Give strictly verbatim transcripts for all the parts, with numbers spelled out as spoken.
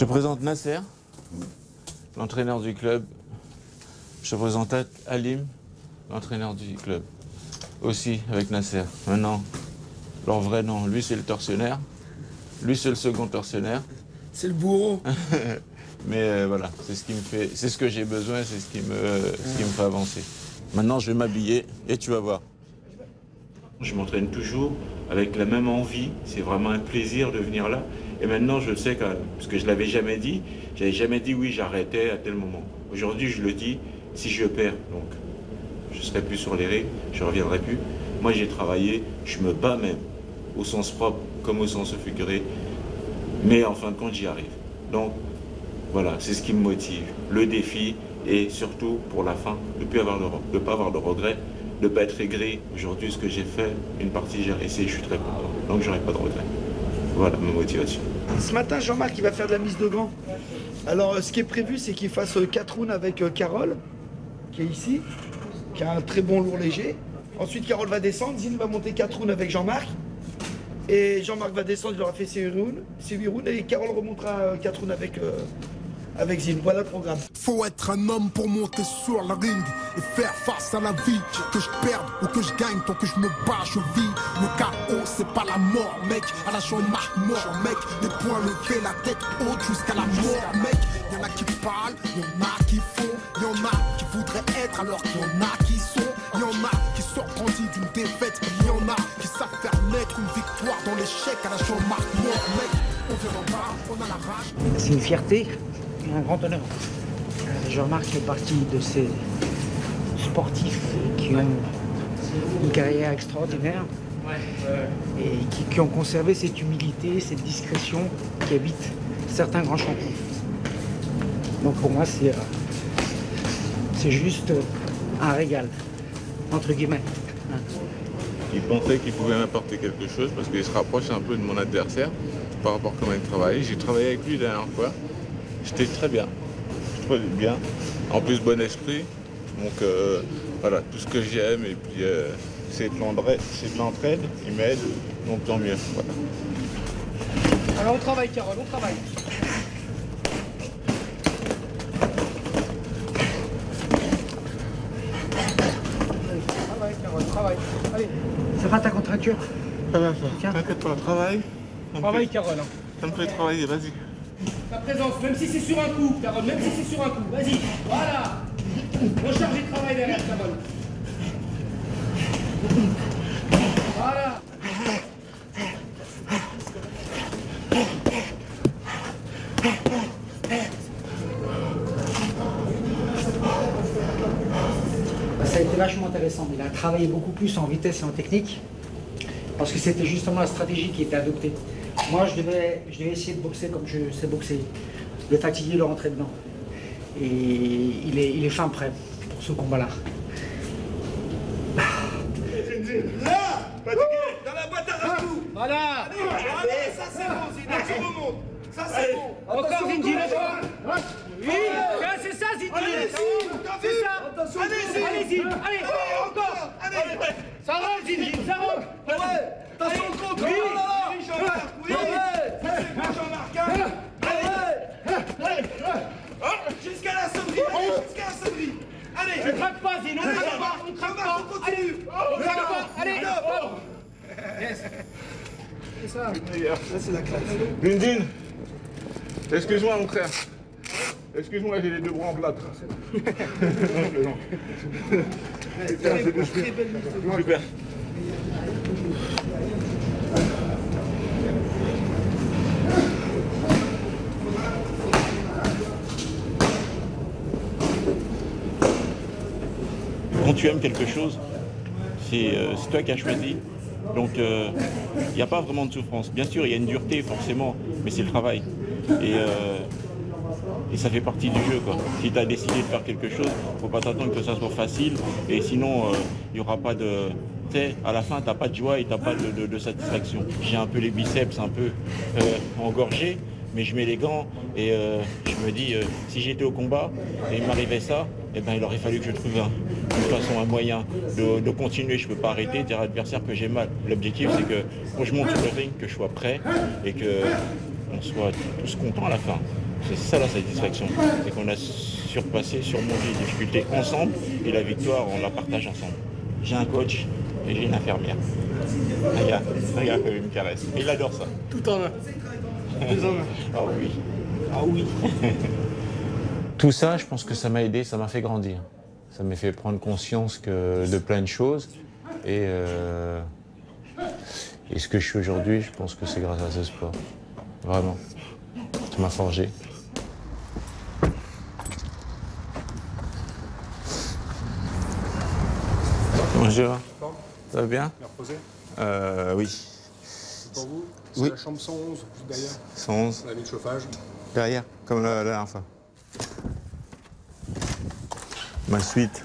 présente Nasser, l'entraîneur du club. Je présente Halim, l'entraîneur du club. Aussi avec Nasser. Maintenant, leur vrai nom, lui c'est le tortionnaire. Lui c'est le second tortionnaire. C'est le bourreau. Mais euh, voilà, c'est ce qui me fait, c'est ce que j'ai besoin, c'est ce qui me, euh, ce qui me fait avancer. Maintenant, je vais m'habiller et tu vas voir. Je m'entraîne toujours avec la même envie. C'est vraiment un plaisir de venir là. Et maintenant, je sais que, parce que je l'avais jamais dit, j'avais jamais dit oui, j'arrêtais à tel moment. Aujourd'hui, je le dis. Si je perds, donc, je serai plus sur les règles, je reviendrai plus. Moi, j'ai travaillé, je me bats même, au sens propre comme au sens figuré. Mais en fin de compte, j'y arrive. Donc, voilà, c'est ce qui me motive. Le défi et surtout, pour la fin, de ne plus avoir de, de pas avoir de regrets, de ne pas être aigri. Aujourd'hui, ce que j'ai fait, une partie, j'ai réussi, je suis très content. Donc, j'aurai pas de regrets. Voilà ma motivation. Ce matin, Jean-Marc, il va faire de la mise de gants. Alors, ce qui est prévu, c'est qu'il fasse quatre rounds avec Carole, qui est ici, qui a un très bon lourd léger. Ensuite, Carole va descendre, Zine va monter quatre rounds avec Jean-Marc. Et Jean-Marc va descendre, il aura fait ses huit rounds, ses huit rounds, et Carole remontera quatre rounds avec, euh, avec Zine. Voilà le programme. Faut être un homme pour monter sur la ring et faire face à la vie. Que je perde ou que je gagne, tant que je me bats, je vis. Le K O, c'est pas la mort, mec. À la Jean-Marc mort, mec. Les poings levés, la tête haute jusqu'à la mort, mec. Y'en a qui parlent, y'en a qui font, y'en a qui voudraient être alors qu'il y en a qui sont. Y'en a qui sortent grandis d'une défaite, y'en a qui savent faire naître une victoire dans l'échec à la Jean-Marc mort, mec. On vient en bas, on a la rage. C'est une fierté et un grand honneur. Jean-Marc fait partie de ces sportifs qui ont une carrière extraordinaire et qui, qui ont conservé cette humilité, cette discrétion qui habite certains grands champions. Donc pour moi, c'est c'est juste un régal, entre guillemets. Il pensait qu'il pouvait m'apporter quelque chose parce qu'il se rapproche un peu de mon adversaire par rapport à comment il travaille. J'ai travaillé avec lui la dernière fois. J'étais très bien. Je trouvais bien. En plus, bon esprit. Donc euh, voilà, tout ce que j'aime. Et puis euh, c'est de l'entraide. Il m'aide. Donc tant mieux. Voilà. Alors on travaille, Carole, on travaille. Travaille, Carole, travaille. Allez. Ça va ta contracture? Ça va, ça. T'inquiète pas, travaille. Travaille, Carole. Ça me fait travailler, vas-y. Ta présence, même si c'est sur un coup, Carole, même si c'est sur un coup, vas-y, voilà. Recharge et travaille derrière, Carole. Voilà. Ça a été vachement intéressant. Il a travaillé beaucoup plus en vitesse et en technique parce que c'était justement la stratégie qui était adoptée. Moi, je devais, je devais essayer de boxer comme je sais boxer, le fatiguer, le rentrer dedans. Et il est, il est fin prêt pour ce combat-là. Là, fatigué, dans la boîte à rajout. Voilà. Allez, allez, ça c'est bon, Zine, tu remontes. Ça c'est bon. Encore Zinedine, encore. Oui, c'est ça Zinedine. C'est ça. Allez-y. Allez-y, allez, encore. Allez. Ça rentre Zinedine, ça rentre. Ouais. Attention au contre. Oui. Oui, Jean-Marc. Oui. Ça c'est bon, Jean-Marc. Allez. Jusqu'à la sonnerie. Allez, jusqu'à la sonnerie. Allez. Ne craque pas Zine, on ne craque pas. On ne craque pas. Allez. On ne craque pas. Allez. Yes. C'est ça. Là c'est la classe. Zinedine, excuse-moi mon frère. Excuse-moi, j'ai les deux bras en plâtre. Non, Très belle mise. super. Quand tu aimes quelque chose, c'est euh, toi qui as choisi. Donc il euh, n'y a pas vraiment de souffrance. Bien sûr, il y a une dureté forcément, mais c'est le travail. Et, euh, et ça fait partie du jeu, quoi. Si tu as décidé de faire quelque chose, il ne faut pas t'attendre que ça soit facile. Et sinon, il euh, n'y aura pas de... Tu sais, à la fin, tu n'as pas de joie et tu n'as pas de, de, de satisfaction. J'ai un peu les biceps un peu euh, engorgés, mais je mets les gants et euh, je me dis, euh, si j'étais au combat et il m'arrivait ça, eh ben, il aurait fallu que je trouve un, une façon, un moyen de, de continuer. Je ne peux pas arrêter, dire à l'adversaire que j'ai mal. L'objectif, c'est que quand je monte sur le ring, que je sois prêt et qu'on soit tous contents à la fin. C'est ça la satisfaction, c'est qu'on a surpassé, surmonté les difficultés ensemble et la victoire, on la partage ensemble. J'ai un coach et j'ai une infirmière. Regarde, regarde comme il me caresse. Il adore ça. Tout en un. Deux en un. Ah oui. Ah oui. Tout ça, je pense que ça m'a aidé, ça m'a fait grandir. Ça m'a fait prendre conscience que, de plein de choses. Et, euh, et ce que je suis aujourd'hui, je pense que c'est grâce à ce sport. Vraiment. Ça m'a forgé. Bonjour. Ça va bien? Bien reposé? Euh, oui. C'est pour vous? C'est Oui. la chambre cent onze, juste derrière. cent onze. On a mis le chauffage. Derrière, comme la, la dernière fois. Ma suite.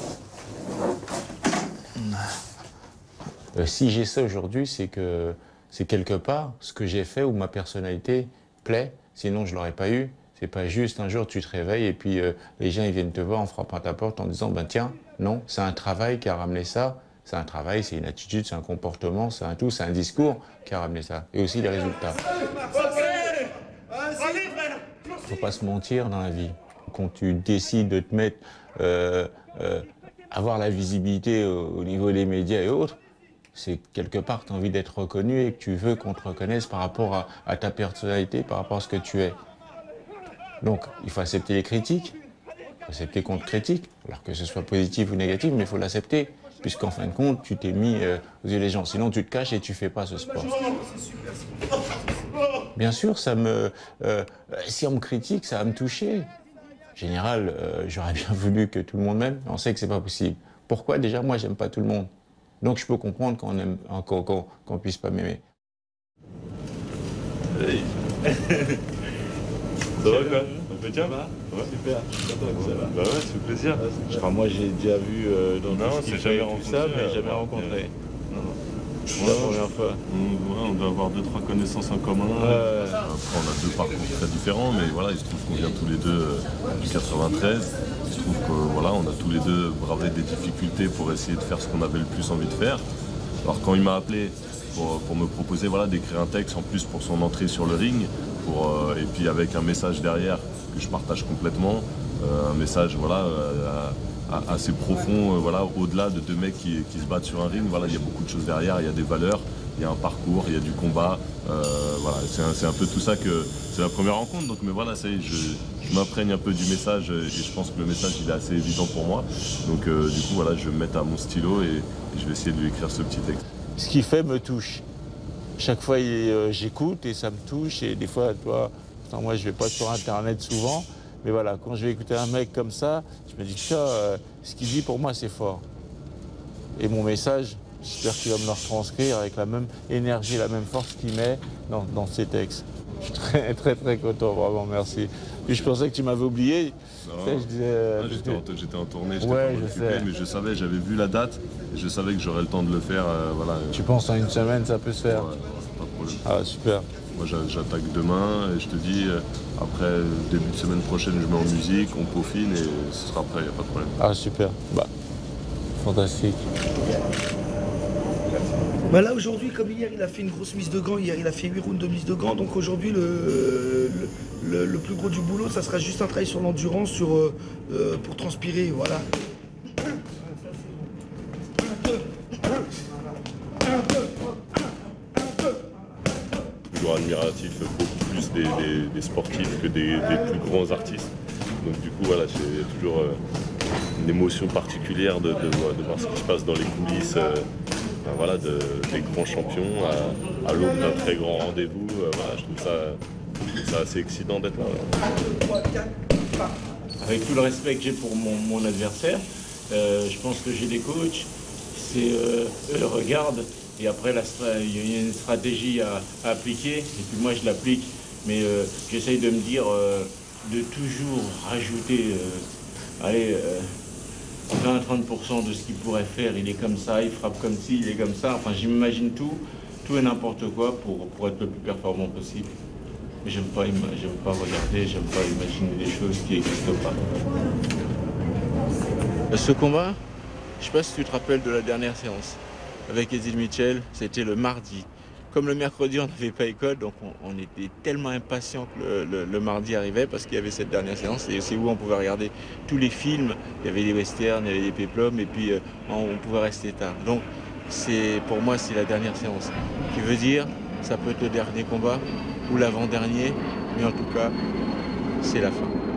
Euh, si j'ai ça aujourd'hui, c'est que c'est quelque part ce que j'ai fait où ma personnalité plaît. Sinon, je ne l'aurais pas eu. C'est pas juste un jour tu te réveilles et puis euh, les gens ils viennent te voir en frappant à ta porte en disant ben tiens, non, c'est un travail qui a ramené ça. C'est un travail, c'est une attitude, c'est un comportement, c'est un tout, c'est un discours qui a ramené ça. Et aussi les résultats. Il ne faut pas se mentir dans la vie. Quand tu décides de te mettre, euh, euh, avoir la visibilité au, au niveau des médias et autres, c'est quelque part tu as envie d'être reconnu et que tu veux qu'on te reconnaisse par rapport à, à ta personnalité, par rapport à ce que tu es. Donc il faut accepter les critiques, il faut accepter qu'on te critique, alors que ce soit positif ou négatif, mais il faut l'accepter. Puisqu'en fin de compte, tu t'es mis euh, aux yeux des gens. Sinon, tu te caches et tu ne fais pas ce sport. Bien sûr, ça me, euh, si on me critique, ça va me toucher. En général, euh, j'aurais bien voulu que tout le monde m'aime. On sait que ce n'est pas possible. Pourquoi? Déjà, moi, j'aime pas tout le monde. Donc, je peux comprendre qu'on ne qu'on, qu'on, qu'on puisse pas m'aimer. Hey. Ça va quoi? Ça fait bien? Ouais, super. Ça va. Bah ouais, ça fait plaisir. Je crois, moi, j'ai déjà vu euh, dans non, tout ce c'est qu'il jamais fait, rencontré, tout ça, mais euh, jamais ouais, rencontré. Non, non. C'est la première fois. On, ouais, on doit avoir deux, trois connaissances en commun. Euh, Après, on a deux parcours très différents, mais voilà, il se trouve qu'on vient tous les deux euh, du quatre-vingt-treize. Il se trouve que voilà, on a tous les deux bravé des difficultés pour essayer de faire ce qu'on avait le plus envie de faire. Alors quand il m'a appelé pour, pour me proposer voilà, d'écrire un texte en plus pour son entrée sur le ring, pour, euh, et puis avec un message derrière que je partage complètement, euh, un message voilà, euh, assez profond, euh, voilà, au-delà de deux mecs qui, qui se battent sur un ring. Voilà, il y a beaucoup de choses derrière, il y a des valeurs, il y a un parcours, il y a du combat. Euh, voilà, c'est un, c'est un peu tout ça que c'est la première rencontre. Donc, mais voilà, ça y est, je, je m'imprègne un peu du message et je pense que le message il est assez évident pour moi. Donc euh, du coup voilà, je vais me mettre à mon stylo et, et je vais essayer de lui écrire ce petit texte. Ce qu'il fait me touche. Chaque fois euh, j'écoute et ça me touche et des fois, toi, pourtant, moi je vais pas sur internet souvent, mais voilà, quand je vais écouter un mec comme ça, je me dis que euh, ce qu'il dit pour moi c'est fort. Et mon message, j'espère qu'il va me le retranscrire avec la même énergie, la même force qu'il met dans, dans ses textes. Je suis très très très content, vraiment, merci. Puis je pensais que tu m'avais oublié. Non, je disais, euh, ah, j'étais, en, j'étais en tournée, j'étais ouais, pas je occupé, sais. mais je savais, j'avais vu la date et je savais que j'aurais le temps de le faire. Euh, voilà. Tu penses en une semaine ça peut se faire? Ouais, pas de problème. Ah super. Moi j'attaque demain et je te dis, après début de semaine prochaine je mets en musique, on peaufine et ce sera prêt, il n'y a pas de problème. Ah super, bah, fantastique. Bah là aujourd'hui, comme hier il a fait une grosse mise de gants, hier il a fait huit rounds de mise de gants, donc aujourd'hui le, le, le, le plus gros du boulot ça sera juste un travail sur l'endurance, sur, euh, euh, pour transpirer, voilà. Toujours admiratif beaucoup plus des, des, des sportifs que des, des plus grands artistes. Donc du coup voilà, j'ai toujours euh, une émotion particulière de, de, de voir ce qui se passe dans les coulisses. Euh, ben voilà, de, des grands champions à, à l'aube d'un très grand rendez-vous. Euh, voilà, je trouve ça, je trouve ça assez excitant d'être là. Avec tout le respect que j'ai pour mon, mon adversaire, euh, je pense que j'ai des coachs, c'est euh, eux regardent et après la, il y a une stratégie à, à appliquer et puis moi je l'applique, mais euh, j'essaye de me dire euh, de toujours rajouter, euh, allez, euh, vingt à trente pour cent de ce qu'il pourrait faire, il est comme ça, il frappe comme ci, il est comme ça, enfin j'imagine tout, tout et n'importe quoi pour, pour être le plus performant possible. Mais j'aime pas, j'aime pas regarder, j'aime pas imaginer des choses qui n'existent pas. Ce combat, je sais pas si tu te rappelles de la dernière séance avec Eddie Mitchell, c'était le mardi. comme le mercredi, on n'avait pas école, donc on, on était tellement impatients que le, le, le mardi arrivait parce qu'il y avait cette dernière séance. Et c'est où on pouvait regarder tous les films. Il y avait des westerns, il y avait des péplums, et puis euh, on, on pouvait rester tard. Donc c'est, pour moi, c'est la dernière séance. Qui veut dire, ça peut être le dernier combat ou l'avant-dernier, mais en tout cas, c'est la fin.